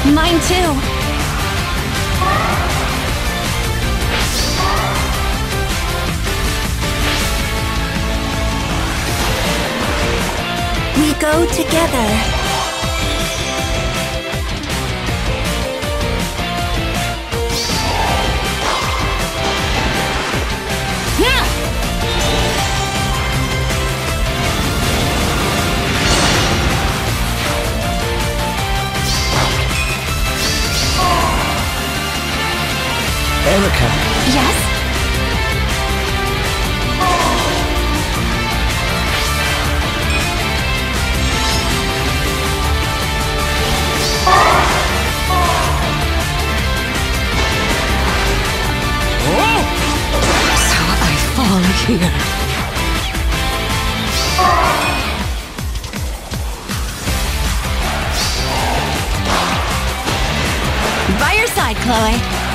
Mine too. We go together. Yeah! Erica. Yes? So I fall here. By your side, Chloe.